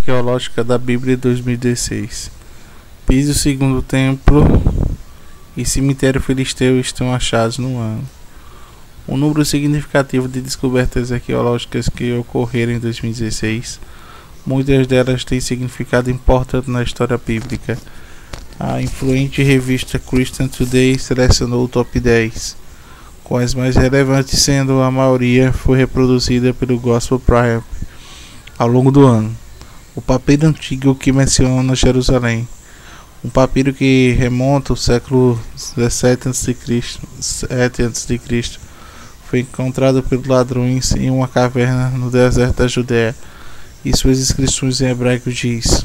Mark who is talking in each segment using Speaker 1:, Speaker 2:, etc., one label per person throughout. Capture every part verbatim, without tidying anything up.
Speaker 1: arqueológica da Bíblia dois mil e dezesseis. Piso segundo templo e cemitério filisteu estão achados no ano. Um número significativo de descobertas arqueológicas que ocorreram em dois mil e dezesseis, muitas delas têm significado importante na história bíblica. A influente revista Christian Today selecionou o top dez, com as mais relevantes sendo a maioria foi reproduzida pelo Gospel Prime ao longo do ano. O papiro antigo que menciona Jerusalém, um papiro que remonta ao século dezessete antes de Cristo, foi encontrado pelos ladrões em uma caverna no deserto da Judéia, e suas inscrições em hebraico diz: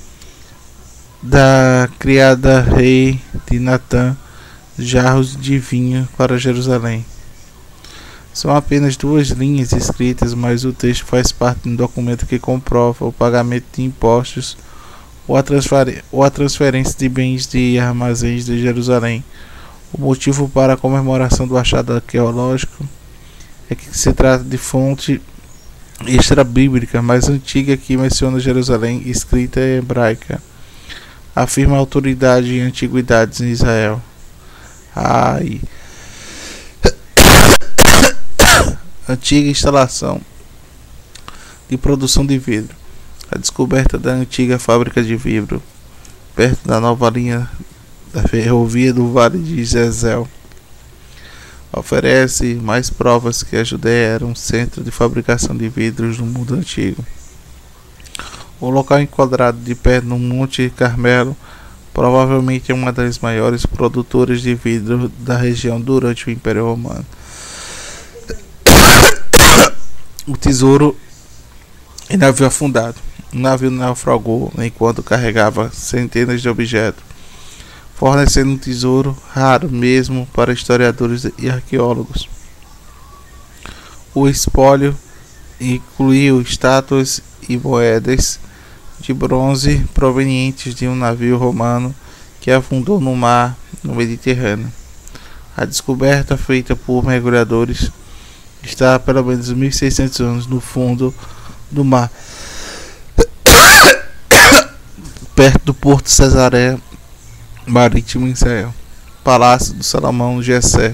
Speaker 1: da criada rei de Natã, jarros de vinho para Jerusalém. São apenas duas linhas escritas, mas o texto faz parte de um documento que comprova o pagamento de impostos ou a, ou a transferência de bens de armazéns de Jerusalém. O motivo para a comemoração do achado arqueológico é que se trata de fonte extra-bíblica mais antiga que menciona Jerusalém, escrita em hebraica, afirma a autoridade em antiguidades em Israel. Ai. Antiga instalação de produção de vidro. A descoberta da antiga fábrica de vidro, perto da nova linha da ferrovia do Vale de Jezreel, oferece mais provas que a Judéia era um centro de fabricação de vidros no mundo antigo. O local enquadrado de pé no Monte Carmelo provavelmente é uma das maiores produtoras de vidro da região durante o Império Romano. O tesouro e navio afundado. O navio naufragou enquanto carregava centenas de objetos, fornecendo um tesouro raro mesmo para historiadores e arqueólogos. O espólio incluiu estátuas e moedas de bronze provenientes de um navio romano que afundou no mar no Mediterrâneo. A descoberta, feita por mergulhadores, está há pelo menos mil e seiscentos anos no fundo do mar, perto do porto Cesareia marítimo em Israel. Palácio do Salomão, Jessé.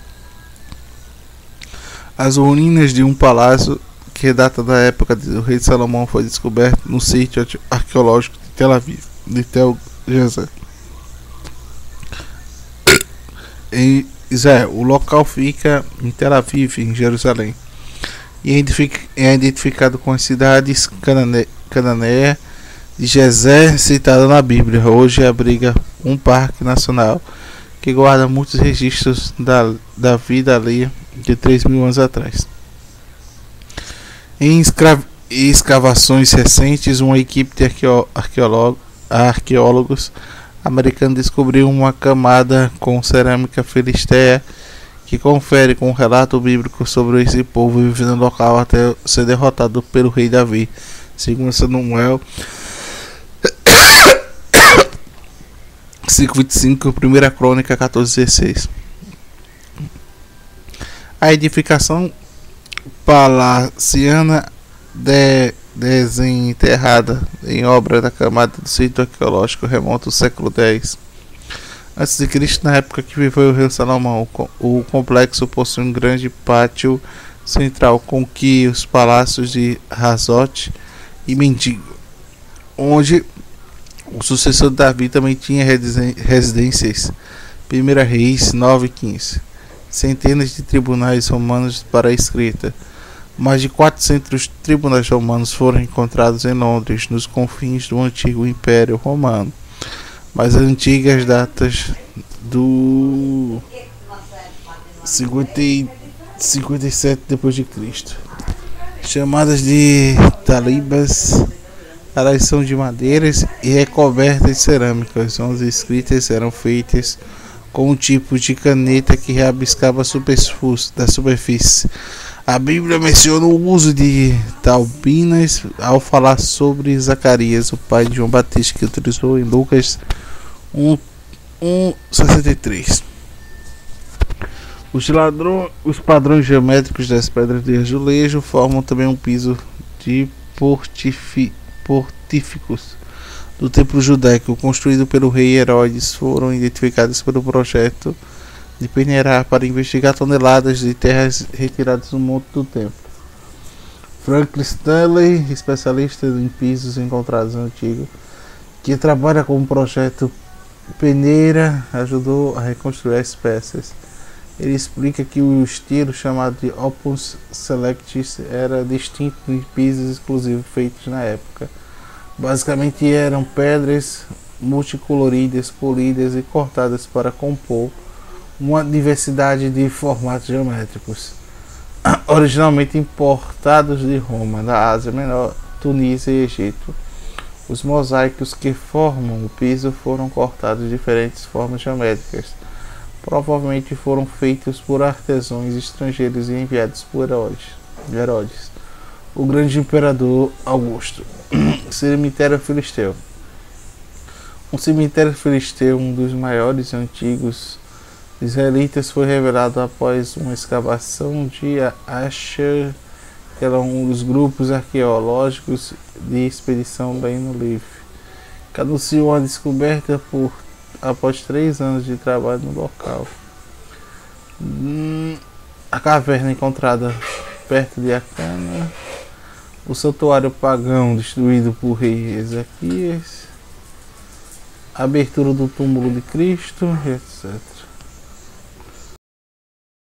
Speaker 1: As ruínas de um palácio que data da época do rei Salomão foi descoberto no sítio arqueológico de Tel Aviv, de Tel Jessé, em Israel. O local fica em Tel Aviv, em Jerusalém, e é identificado com as cidades canané cananeia de Jezé, citada na Bíblia. Hoje abriga um parque nacional que guarda muitos registros da, da vida ali de três mil anos atrás. Em escavações recentes, uma equipe de arqueó arqueólogos americanos descobriu uma camada com cerâmica filisteia que confere com um relato bíblico sobre esse povo vivendo no local até ser derrotado pelo rei Davi, segundo Samuel cinco vinte e cinco, primeira Crônica quatorze dezesseis. A edificação palaciana de, desenterrada em obra da camada do sítio arqueológico remonta ao século dez antes de Cristo, na época que viveu o rei Salomão. O complexo possui um grande pátio central com que os palácios de Hazote e Mendigo, onde o sucessor de Davi também tinha residências. primeira Reis nove quinze. Centenas de tribunais romanos para a escrita. Mais de quatrocentos tribunais romanos foram encontrados em Londres, nos confins do antigo Império Romano, mas as antigas datas do cinquenta e sete depois de Cristo, chamadas de talibas. Elas são de madeiras e recobertas de cerâmicas, onde as escritas eram feitas com um tipo de caneta que rabiscava a superfície da superfície. A Bíblia menciona o uso de talbinas ao falar sobre Zacarias, o pai de João Batista, que utilizou em Lucas um, um sessenta e três. Os, ladrão, os padrões geométricos das pedras de azulejo formam também um piso de portifi, mortíficos do templo judaico construído pelo rei Herodes foram identificados pelo projeto de peneirar para investigar toneladas de terras retiradas do monte do templo. Franklin Stanley, especialista em pisos encontrados no antigo, que trabalha com o projeto Peneira, ajudou a reconstruir as peças. Ele explica que o estilo chamado de Opus Selectis era distinto de pisos exclusivos feitos na época. Basicamente eram pedras multicoloridas, polidas e cortadas para compor uma diversidade de formatos geométricos, originalmente importados de Roma, da Ásia Menor, Tunísia e Egito. Os mosaicos que formam o piso foram cortados de diferentes formas geométricas. Provavelmente foram feitos por artesãos estrangeiros e enviados por Herodes, Herodes o grande imperador Augusto. Cemitério Filisteu. Um cemitério filisteu, um dos maiores e antigos israelitas, foi revelado após uma escavação de Asher, que era um dos grupos arqueológicos de expedição bem no Livre, que anunciou a descoberta por após três anos de trabalho no local. Hum, a caverna encontrada perto de Acana, o santuário pagão destruído por rei Ezequias, a abertura do túmulo de Cristo, etcétera.